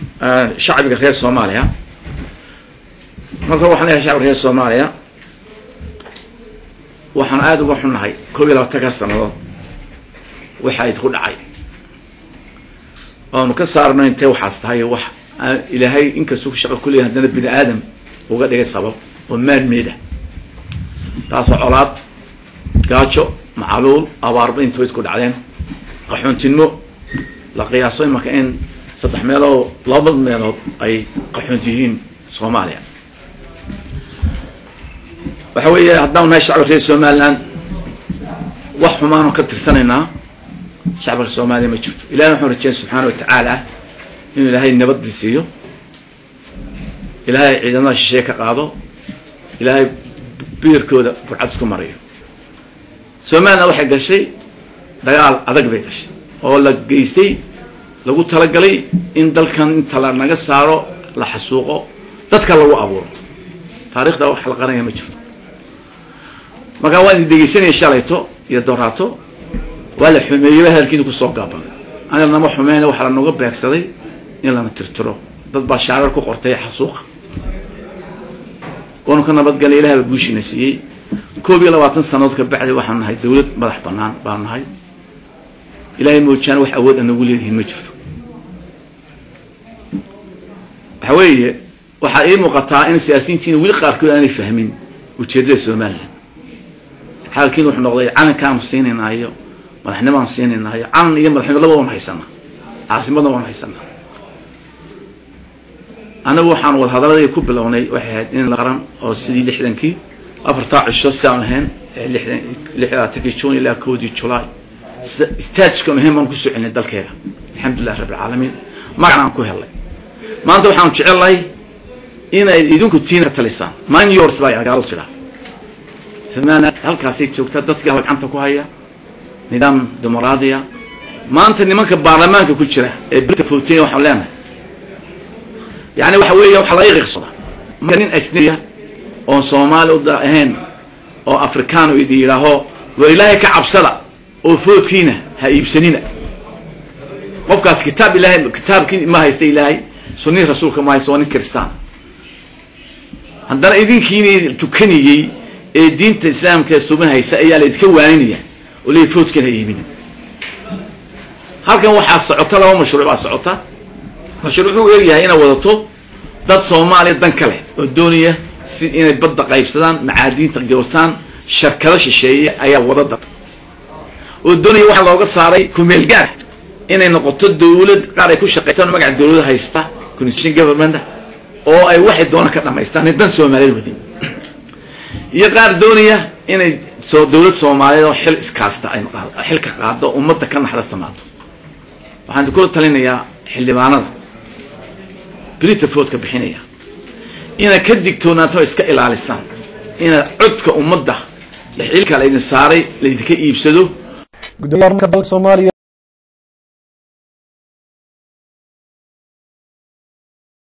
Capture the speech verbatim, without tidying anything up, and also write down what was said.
شعب غير Soomaaliya marka waxaan leeyahay shacab reer Soomaaliya waxaan aad uga xunahay koob iyo labaatan sanadood waxa ay ku dhacay oo ka saarnay intee waxaas tahay wax ilaahay inkastoo shaqo kulliya hadana bini aadam uga dhigay sabab oo meel meeda taas colaad gaajo macluul abaarba intuu isku dhacdeen qaxoontinimo la qiyaaso marka in saddex meelood laba meelood ay qaxoontihiin Soomaaliya waxa weeye haddaan nahay shacab reer Soomaaliland wax xumaan oo ka tirsanayna shacabka Soomaaliya ma jirto ilaahay wuxuu rajeen subxaanahu wa ta'aala inuu ilaahay nabad siiyo ilaahay ciidamada shisheeye ka qaado ilaahay biirkooda burcadka mariyo Soomaaliya waxay gashay dagaal adag bay gashay oo la geystay lagu talagalay in dalkan inta la naga saaro la xasuuqo dadka lagu abuuro taariikhda wax la qaranaya ma jirto marka waan dhegeysanay shalayto iyo doraato wala xumeeyay halkii ku soo gaabay ana nama xumeeyay waxa la nooga beegsaday in la tirtiro dad ba shaarar ku qortay xasuuq oo ka nabad galay ilaahay buushina siiyay koob iyo labaatan sanadood ka bacdi waxaan nahay dawlad madax banaan baan nahay ilaahay moojaan wax awood aan ugu leeyahay ma jirto waxa weeye waxa ay muuqataa in siyaasiyiinta wili qaarkood aanay fahmin ujeedada Soomaaliya halkii wuxuu noqday calankaan siinaynayo madaxnimaan siinaynayo calan iyo madaxnimo laba waan haysana caasimada waan haysana anagu waxaan wada hadalada ku bilownay waxay in la qaran oo sidii lixdankii afarta cisho saan ahayn lixdankii June ilaa koodii July stage kan heeman ku soconay dalkeega alxamdulillah rabbil alamin magacaan ku helay maanta waxaan jecelahay inay idinku tiina talisaan man yours bay agaal jira سمعنا هل كاسيت شوكتا دتك هل عنتا كوهايا نظام ديمقراطية ما أنت إني منك برلمان كوتشرة بيت فوتين وحولنا يعني وحوية وحلايق قصة مكانين أثنية أو صومال ودا هن أو أفريقيان ويدي له وإلهي كعب سلا وفوت كينا هاي بسنينة مفكاس كتاب إلهي كتاب كي ما هيستي إلهي سنين رسولك ما يسوني كريستان عندنا إذن كيني تكني الدين الإسلام كاستوبن هيسا أيها يتكوانية ولي يفوت كده يمين هل كان واحد صعوطة لو مشروع صعوطة مشروعه يريها هنا وضطه ضد صومالي دنكله الدنيا إن بدأ قيب سدان معادين ترجوستان شركلش الشيء أيها وضدت والدنيا واحد لو قصاري كمل جاه إن نقطة الدولة قاري كل شقيتان مقع الدولة هيستا كونستيشن جفرمنت أو أي واحد دونا كنا ما يستان الدن صومالي الودين يقار دنيا إن سو دولة صومالية وحل إسكاستا أي مقال حل كقاعدة ومدة كان حدث تماطو وعند كل تلين يا حل معنا بريت فوت كبحينية إن كدك توناتو إسك إلى على السام إن عدك ومدة لحيلك على إن ساري ليدك يبسدو قدوم كدول صوماليا